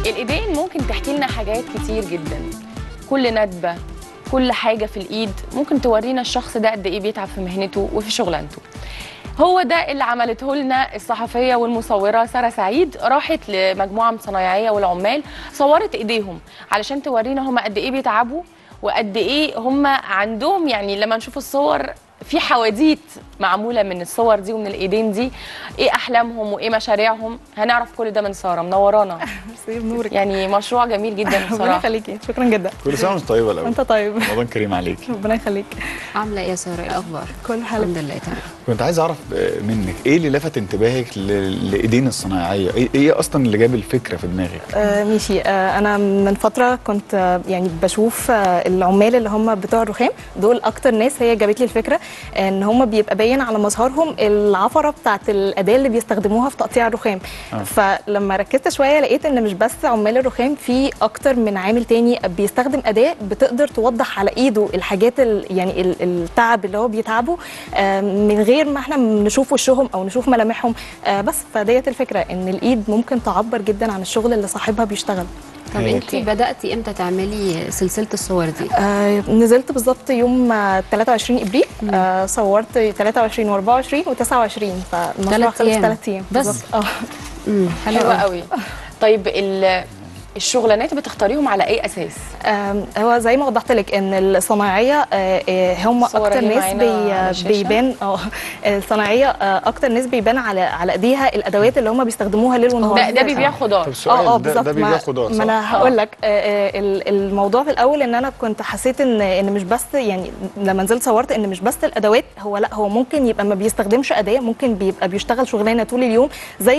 الايدين ممكن تحكي لنا حاجات كتير جدا. كل ندبه، كل حاجه في الايد ممكن تورينا الشخص ده قد ايه بيتعب في مهنته وفي شغلانته. هو ده اللي عملته لنا الصحفيه والمصوره ساره سعيد. راحت لمجموعه من صنايعيه والعمال، صورت ايديهم علشان تورينا هم قد ايه بيتعبوا وقد ايه هم عندهم، يعني لما نشوف الصور في حواديت معموله من الصور دي ومن الايدين دي، ايه احلامهم وايه مشاريعهم. هنعرف كل ده من ساره. منورانا. ميرسي بنورك. يعني مشروع جميل جدا بصراحه. ربنا يخليكي، شكرا جدا. كل سنه وانت طيبه الاول. وانت طيب. رمضان كريم عليك. ربنا يخليك. عامله ايه يا ساره؟ ايه الاخبار؟ كل حاجه الحمد لله تمام. كنت عايز اعرف منك ايه اللي لفت انتباهك لايدين الصنايعيه؟ ايه اصلا اللي جاب الفكره في دماغك؟ ماشي. انا من فتره كنت يعني بشوف العمال اللي هم بتوع الرخام دول، اكتر ناس هي جابت لي الفكره ان هم بيبقى باين على مظهرهم العفره بتاعه الاداه اللي بيستخدموها في تقطيع الرخام. فلما ركزت شويه لقيت ان مش بس عمال الرخام، في اكتر من عامل تاني بيستخدم اداه بتقدر توضح على ايده الحاجات يعني التعب اللي هو بيتعبه من غير ما احنا نشوف وشهم او نشوف ملامحهم. بس فديت الفكره، ان الايد ممكن تعبر جدا عن الشغل اللي صاحبها بيشتغل. طب انت بداتي امتى تعملي سلسله الصور دي؟ نزلت بالظبط يوم 23 ابريل. صورت 23 و24 و29، فالمشروع خلص 3 ايام بس. حلوه قوي. طيب الشغلانات بتختاريهم على اي اساس؟ هو زي ما وضحت لك ان الصنايعيه هم اكتر ناس بيبان الصنايعيه اكتر ناس بيبان على ايديها الادوات اللي هم بيستخدموها ليل ونهار. ده بيبيع خضار. طب السؤال ده بيبيع خضار ما انا هقول لك. الموضوع في الاول ان انا كنت حسيت ان مش بس، يعني لما نزلت صورت ان مش بس الادوات، لا هو ممكن يبقى ما بيستخدمش اداه، ممكن بيبقى بيشتغل شغلانه طول اليوم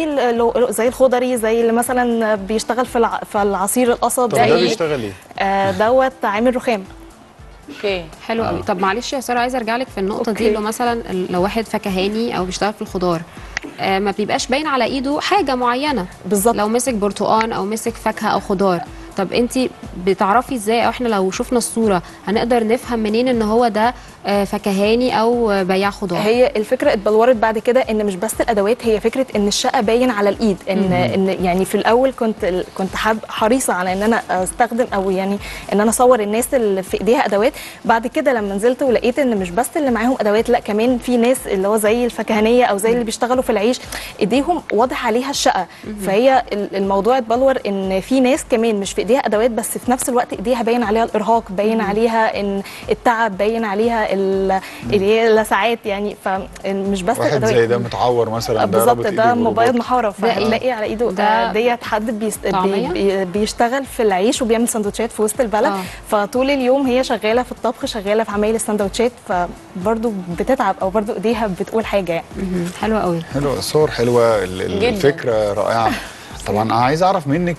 زي الخضري، زي اللي مثلا بيشتغل في العصير القصب. ده بيشتغل ايه؟ دوت عامل رخام. اوكي حلو قوي. طب معلش يا ساره، عايزه ارجع لك في النقطه دي. لو مثلا لو واحد فكهاني او بيشتغل في الخضار، ما بيبقاش باين على ايده حاجه معينه بالظبط. لو مسك برتقان او مسك فاكهه او خضار، طب انت بتعرفي ازاي، او احنا لو شفنا الصوره هنقدر نفهم منين ان هو ده فكهاني او بياع خضار؟ هي الفكره اتبلورت بعد كده ان مش بس الادوات، هي فكره ان الشقه باين على الايد. ان يعني في الاول كنت حريصه على ان انا استخدم، او يعني ان انا اصور الناس اللي في ايديها ادوات. بعد كده لما نزلت ولقيت ان مش بس اللي معاهم ادوات، لا كمان في ناس اللي هو زي الفكهانيه او زي اللي بيشتغلوا في العيش ايديهم واضح عليها الشقه. فهي الموضوع اتبلور ان في ناس كمان مش في ايديها ادوات، بس في نفس الوقت ايديها باين عليها الارهاق، باين عليها ان التعب، باين عليها اللي هي اللسعات. يعني فمش بس واحد الادوات. زي ده متعور مثلا، بالظبط، ده مبيض محاره، فهتلاقي على ايده ديت حد بيشتغل في العيش وبيعمل سندوتشات في وسط البلد. فطول اليوم هي شغاله في الطبخ، شغاله في عمايل السندوتشات، فبرضه بتتعب او برضه ايديها بتقول حاجه يعني. حلوه قوي. حلوه الصور، حلوه الفكره رائعه. طبعا انا عايز اعرف منك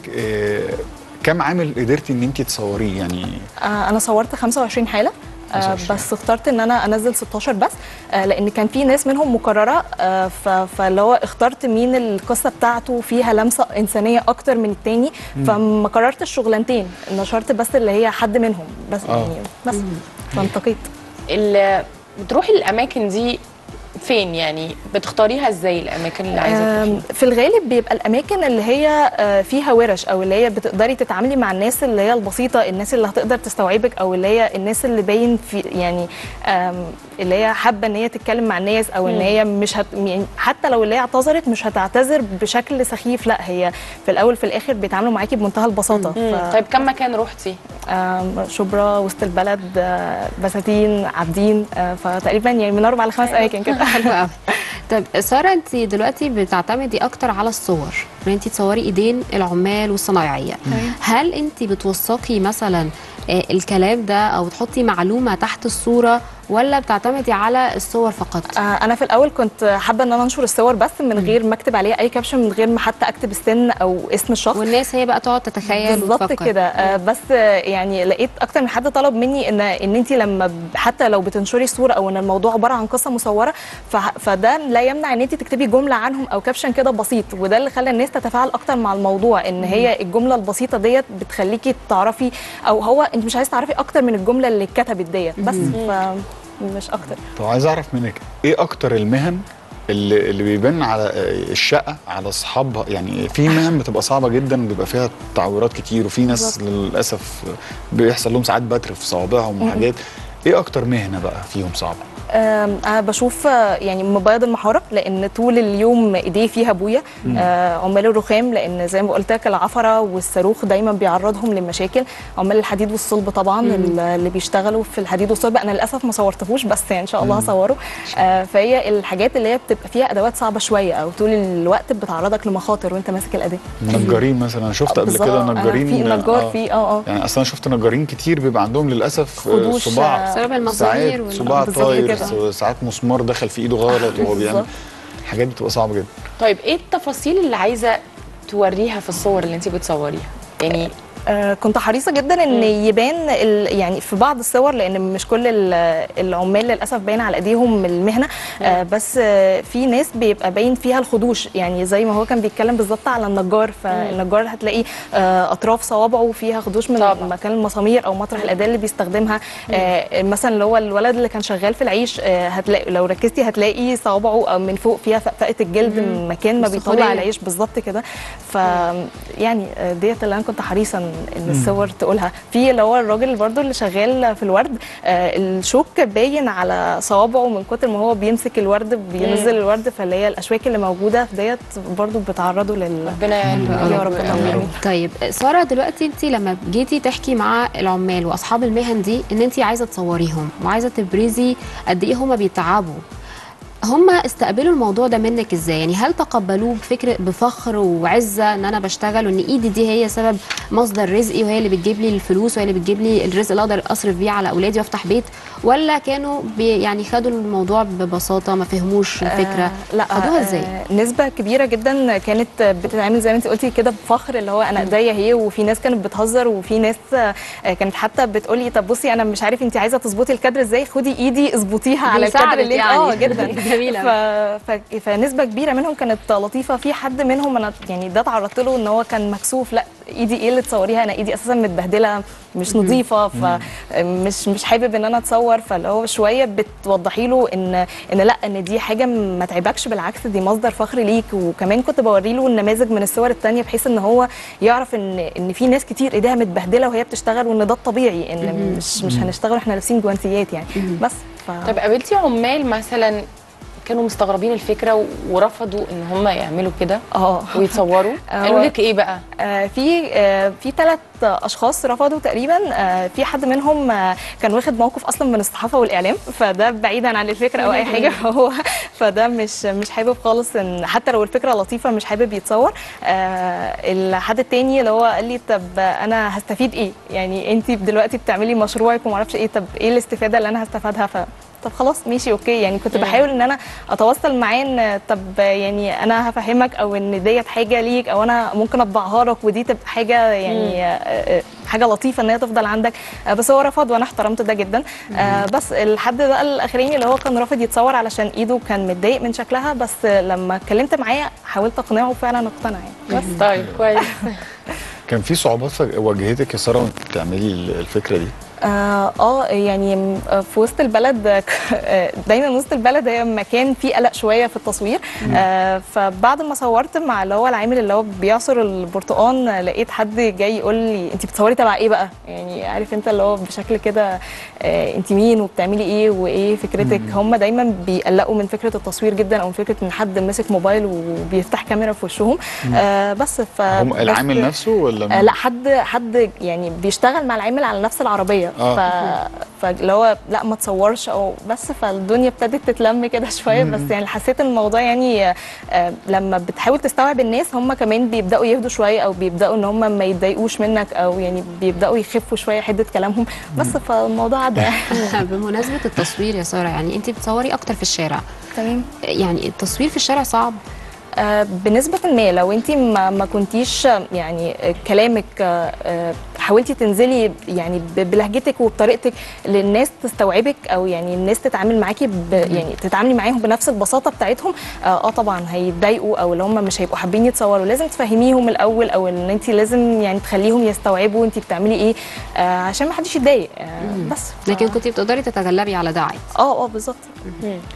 كم عامل قدرتي ان انت تصوريه يعني؟ انا صورت 25 حاله. بس اخترت ان انا انزل 16 بس، لان كان في ناس منهم مكرره. فاللي هو اخترت مين القصه بتاعته فيها لمسه انسانيه اكتر من التاني. فما قررتش شغلانتين، نشرت بس اللي هي حد منهم بس. يعني بس فانتقيت. بتروحي الاماكن دي فين؟ يعني بتختاريها ازاي الاماكن اللي عايزه تروحيها؟ في الغالب بيبقى الاماكن اللي هي فيها ورش، او اللي هي بتقدري تتعاملي مع الناس اللي هي البسيطه، الناس اللي هتقدر تستوعبك، او اللي هي الناس اللي باين في يعني اللي هي حابه ان هي تتكلم مع الناس، او ان هي مش يعني حتى لو اللي هي اعتذرت مش هتعتذر بشكل سخيف، لا هي في الاول في الاخر بيتعاملوا معاكي بمنتهى البساطه. طيب كم مكان روحتي؟ شبرا، وسط البلد، بساتين، عابدين، فتقريبا يعني من 4 ل 5 اماكن كده. حلوه قوي. طب ساره، انت دلوقتي بتعتمدي اكتر على الصور، ان انت تصوري ايدين العمال والصنايعيه. هل انت بتوثقي مثلا الكلام ده او تحطي معلومه تحت الصوره، ولا بتعتمدي على الصور فقط؟ انا في الاول كنت حابه ان انا انشر الصور بس من غير ما اكتب عليها اي كابشن، من غير ما حتى اكتب السن او اسم الشخص، والناس هي بقى تقعد تتخيل بالظبط كده. بس يعني لقيت اكتر من حد طلب مني ان انت لما حتى لو بتنشري الصوره او ان الموضوع عباره عن قصه مصوره، فده لا يمنع ان انت تكتبي جمله عنهم او كابشن كده بسيط. وده اللي خلى الناس تتفاعل اكتر مع الموضوع، ان هي الجمله البسيطه ديت بتخليكي تعرفي، او هو انت مش عايز تعرفي اكتر من الجمله اللي اتكتبت ديت بس. مش اكتر. طب عايز اعرف منك ايه اكتر المهن اللي بيبان على الشقه على اصحابها، يعني في مهن بتبقى صعبه جدا بيبقى فيها تعويرات كتير، وفي ناس للاسف بيحصل لهم ساعات بتر في صوابعهم وحاجات. ايه اكتر مهنه بقى فيهم صعبه؟ أنا بشوف يعني مبيض المحاره، لان طول اليوم ايديه فيها بويه. عمال الرخام، لان زي ما قلت لك العفره والصاروخ دايما بيعرضهم لمشاكل. عمال الحديد والصلب طبعا اللي بيشتغلوا في الحديد والصلب، انا للاسف ما صورتهوش بس يعني ان شاء الله هصوره. فهي الحاجات اللي هي بتبقى فيها ادوات صعبه شويه، او طول الوقت بتعرضك لمخاطر وانت ماسك الاداه. نجارين مثلا، انا شفت قبل كده نجارين، في نجار في يعني اصلا شفت نجارين كتير بيبقى عندهم للاسف صباع، بسبب المسامير، صباع طاير، ساعات مسمار دخل في ايده غلط وهو بيعمل حاجات بتبقى صعبه جدا. طيب ايه التفاصيل اللي عايزه توريها في الصور اللي انت بتصوريها؟ يعني كنت حريصه جدا ان يبان يعني في بعض الصور، لان مش كل العمال للاسف باين على ايديهم المهنه. بس في ناس بيبقى باين فيها الخدوش، يعني زي ما هو كان بيتكلم بالظبط على النجار. فالنجار هتلاقي اطراف صوابعه فيها خدوش من طبعا مكان المسامير او مطرح الاداه اللي بيستخدمها. مثلا اللي هو الولد اللي كان شغال في العيش، هتلاقي لو ركزتي هتلاقي صوابعه من فوق فيها فقفقه الجلد من مكان ما بيطلع العيش بالظبط كده. ف يعني ديت اللي انا كنت حريصه ان الصور تقولها. في اللي هو الراجل برضو اللي شغال في الورد، الشوك باين على صوابعه من كتر ما هو بيمسك الورد بينزل الورد، فاللي هي الاشواك اللي موجوده ديت برضو بتعرضه ربنا يعينك يا رب. طيب ساره، دلوقتي انت لما جيتي تحكي مع العمال واصحاب المهن دي ان انت عايزه تصوريهم وعايزه تبرزي قد ايه هم بيتعبوا، هم استقبلوا الموضوع ده منك ازاي؟ يعني هل تقبلوه بفخر وعزه ان انا بشتغل وان ايدي دي هي سبب مصدر رزقي وهي اللي بتجيب لي الفلوس وهي اللي بتجيب لي الرزق اللي اقدر اصرف بيه على اولادي وافتح بيت، ولا كانوا يعني خدوا الموضوع ببساطه ما فهموش الفكره؟ لا، خدوها ازاي؟ نسبه كبيره جدا كانت بتتعامل زي ما انت قلتي كده بفخر، اللي هو انا ايديا هي، وفي ناس كانت بتهزر، وفي ناس كانت حتى بتقولي طب بصي انا مش عارف انت عايزه تظبطي الكادر ازاي، خدي ايدي اظبطيها على الكادر اللي يعني. جدا جميله. فنسبه كبيره منهم كانت لطيفه. في حد منهم انا يعني ده تعرضت له ان هو كان مكسوف، لا ايدي ايه اللي تصوريها، انا ايدي اساسا متبهدله مش نظيفه، فمش حابب ان انا اتصور. فاللي هو شويه بتوضحي له ان لا، ان دي حاجه ما تعبكش، بالعكس دي مصدر فخر ليك. وكمان كنت بوري له النماذج من الصور الثانيه بحيث ان هو يعرف ان في ناس كتير ايديها متبهدله وهي بتشتغل، وان ده الطبيعي، ان مش هنشتغل احنا لابسين جوانتيات يعني. بس طب قابلتي عمال مثلا كانوا مستغربين الفكره ورفضوا ان هم يعملوا كده ويتصوروا؟ قالوا لك ايه بقى؟ في 3 اشخاص رفضوا تقريبا. في حد منهم كان واخد موقف اصلا من الصحافه والاعلام، فده بعيدا عن الفكره او اي حاجه، فده مش حابب خالص ان حتى لو الفكره لطيفه مش حابب يتصور. الحد التاني اللي هو قال لي طب انا هستفيد ايه؟ يعني انت دلوقتي بتعملي مشروعك وما اعرفش ايه، طب ايه الاستفاده اللي انا هستفادها؟ طب خلاص ماشي اوكي. يعني كنت بحاول ان انا اتواصل معاه ان طب يعني انا هفهمك، او ان ديت حاجه ليك، او انا ممكن اطبعها لك ودي تبقى حاجه يعني حاجه لطيفه ان هي تفضل عندك. بس هو رفض وانا احترمت ده جدا. بس الحد بقى الاخراني اللي هو كان رافض يتصور علشان ايده كان متضايق من شكلها، بس لما اتكلمت معاه حاولت اقنعه وفعلا اقتنع يعني. بس طيب كويس. كان في صعوبات واجهتك يا ساره وانت بتعملي الفكره دي؟ يعني في وسط البلد دايما وسط البلد هي مكان فيه قلق شويه في التصوير. فبعد ما صورت مع اللي هو العامل اللي هو بيعصر البرتقال، لقيت حد جاي يقول لي انت بتصوري تبع ايه بقى؟ يعني عارف انت اللي هو بشكل كده انت مين وبتعملي ايه وايه فكرتك؟ هم دايما بيقلقوا من فكره التصوير جدا، او من فكره ان حد ماسك موبايل وبيفتح كاميرا في وشهم. بس هم العامل نفسه ولا لا، حد يعني بيشتغل مع العامل على نفس العربيه. فاللي هو لا ما تصورش او بس، فالدنيا ابتدت تتلم كده شويه. بس يعني حسيت ان الموضوع يعني لما بتحاول تستوعب الناس هم كمان بيبداوا يهدوا شويه، او بيبداوا ان هم ما يتضايقوش منك، او يعني بيبداوا يخفوا شويه حده كلامهم. بس فالموضوع عدى يعني. بمناسبه التصوير يا ساره، يعني انت بتصوري اكتر في الشارع. تمام. يعني التصوير في الشارع صعب بنسبة ما، لو انت ما كنتيش يعني كلامك حاولتي تنزلي يعني بلهجتك وبطريقتك للناس تستوعبك، او يعني الناس تتعامل معاكي يعني تتعاملي معاهم بنفس البساطة بتاعتهم. طبعا هيتضايقوا، او اللي هم مش هيبقوا حابين يتصوروا. لازم تفهميهم الاول، او ان انت لازم يعني تخليهم يستوعبوا انت بتعملي ايه عشان ما حدش يتضايق. بس لكن كنتي بتقدري تتغلبي على ده عادي. بالظبط.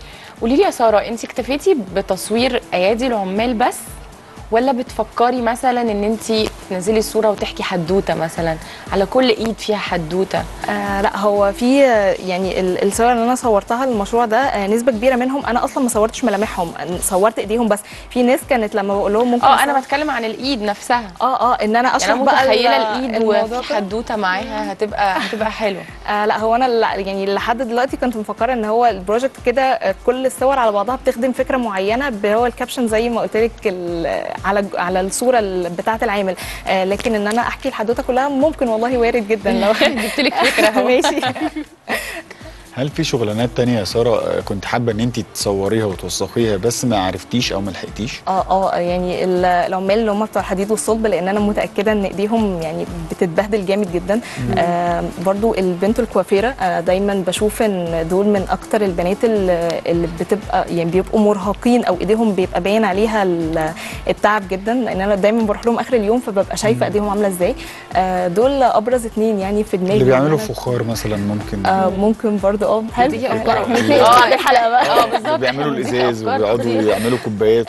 قولي لي يا ساره، انت اكتفيتي بتصوير ايادي العمال بس، ولا بتفكري مثلا ان انت تنزلي الصوره وتحكي حدوته مثلا على كل ايد فيها حدوته؟ لا، هو في يعني الصور اللي انا صورتها للمشروع ده نسبه كبيره منهم انا اصلا ما صورتش ملامحهم، صورت ايديهم بس. في ناس كانت لما بقول لهم ممكن انا بتكلم عن الايد نفسها. ان انا اشرح يعني بقى متخيله الايد الموضوع وفي حدوته معاها هتبقى حلوه. لا، هو انا يعني لحد دلوقتي كنت مفكره ان هو البروجكت كده كل الصور على بعضها بتخدم فكره معينه، هو الكابشن زي ما قلت لك على الصوره بتاعه العامل. لكن ان انا احكي الحدوته كلها ممكن، والله وارد جدا لو جبت لك فكره اهو. ماشي. هل في شغلانات تانية يا ساره كنت حابه ان انت تصوريها وتوثقيها بس ما عرفتيش او ما لحقتيش؟ يعني العمال اللي هم بتوع الحديد والصلب، لان انا متاكده ان ايديهم يعني بتتبهدل جامد جدا. برضو البنت الكوافيره، دايما بشوف ان دول من اكتر البنات اللي بتبقى يعني بيبقوا مرهقين او ايديهم بيبقى باين عليها التعب جدا، لان انا دايما بروح لهم اخر اليوم فببقى شايفه ايديهم عامله ازاي. دول ابرز اتنين يعني في دماغي. اللي بيعملوا فخار مثلا ممكن. ممكن برضو حلو. الحلقه بقى بالظبط. بيعملوا الازاز وبيقعدوا يعملوا كوبايات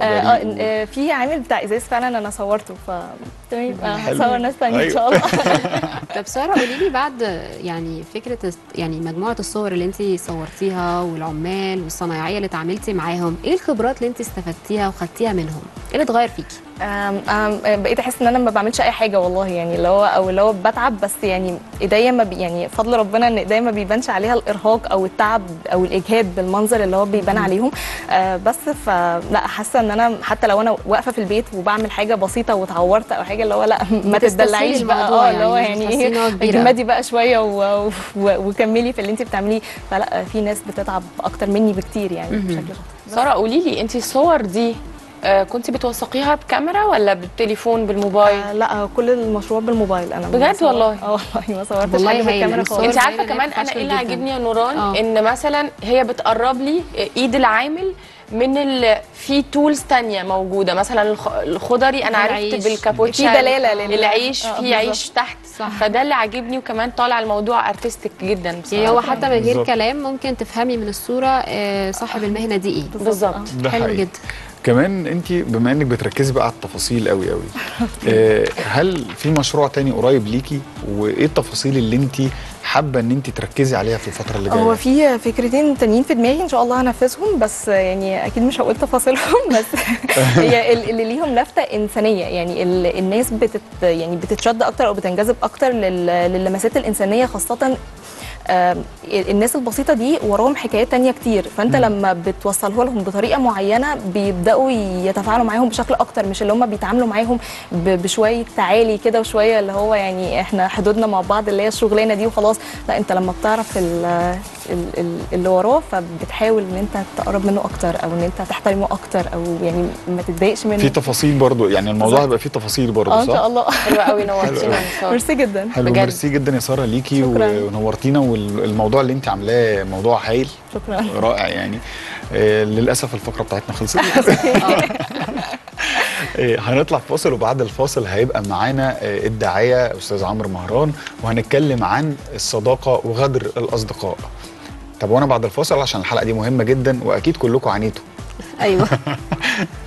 في عامل بتاع ازاز فعلا انا صورته، تمام. حلو. هصور ناس تانية ان أيوة. شاء الله. طب ساره، قولي لي بعد يعني فكره يعني مجموعه الصور اللي انت صورتيها والعمال والصنايعيه اللي اتعاملتي معاهم، ايه الخبرات اللي انت استفدتيها وخدتيها منهم؟ ايه اللي اتغير فيكي؟ بقيت احس ان انا ما بعملش اي حاجه والله، يعني اللي هو بتعب بس، يعني ايديا ما يعني فضل ربنا ان ايديا ما بيبانش عليها الارهاق او التعب او الاجهاد بالمنظر اللي هو بيبان عليهم. بس فلا، حاسه ان انا حتى لو انا واقفه في البيت وبعمل حاجه بسيطه واتعورت او حاجه، اللي هو لا ما تدلعيش بقى، اللي هو يعني اجمدي بقى شويه وكملي في اللي انت بتعمليه. فلا، في ناس بتتعب اكتر مني بكتير يعني بشكل شخصي. ساره، قولي لي انت الصور دي كنت بتوثقيها بكاميرا ولا بالتليفون بالموبايل؟ لا، كل المشروع بالموبايل. انا بجد والله؟ والله ما صورتش حاجه بالكاميرا خالص. انت عارفه كمان انا ايه اللي عاجبني يا نوران؟ ان مثلا هي بتقرب لي ايد العامل من في تولز تانية موجوده، مثلا الخضري انا عرفت بالكابوتشا في دلاله العيش، في عيش تحت. صح. فده اللي عاجبني، وكمان طالع الموضوع ارتستيك جدا بصراحه. يعني هو حتى من غير كلام ممكن تفهمي من الصوره صاحب المهنه دي ايه بالظبط. حلو جدا. كمان انت بما انك بتركزي بقى على التفاصيل قوي قوي، هل في مشروع تاني قريب ليكي؟ وايه التفاصيل اللي انت حابه ان انت تركزي عليها في الفتره اللي جايه؟ هو في فكرتين تانيين في دماغي ان شاء الله هنفذهم، بس يعني اكيد مش هقول تفاصيلهم. بس هي اللي ليهم لفته انسانيه، يعني الناس يعني بتتشد اكتر او بتنجذب اكتر للمسات الانسانيه، خاصه الناس البسيطة دي وراهم حكايات تانية كتير. فانت لما بتوصله لهم بطريقة معينة بيبدأوا يتفاعلوا معاهم بشكل اكتر، مش اللي هم بيتعاملوا معاهم بشوية تعالي كده وشوية اللي هو يعني احنا حدودنا مع بعض اللي هي الشغلانة دي وخلاص. لا، انت لما بتعرف اللي وراه فبتحاول ان انت تقرب منه اكتر، او ان انت تحترمه اكتر، او يعني ما تتضايقش منه. في تفاصيل برضو، يعني الموضوع هيبقى فيه تفاصيل برضو، صح؟ ان شاء الله. حلوة قوي، نورتينا. ميرسي جدا. حلو، ميرسي جدا يا ساره ليكي ونورتينا، والموضوع اللي انت عاملاه موضوع هايل. شكرا. رائع يعني. للاسف الفقره بتاعتنا خلصت. هنطلع فاصل، وبعد الفاصل هيبقى معانا الداعيه استاذ عمرو مهران، وهنتكلم عن الصداقه وغدر الاصدقاء. تابعونا بعد الفاصل عشان الحلقه دي مهمه جدا واكيد كلكم عانيتوا. ايوه.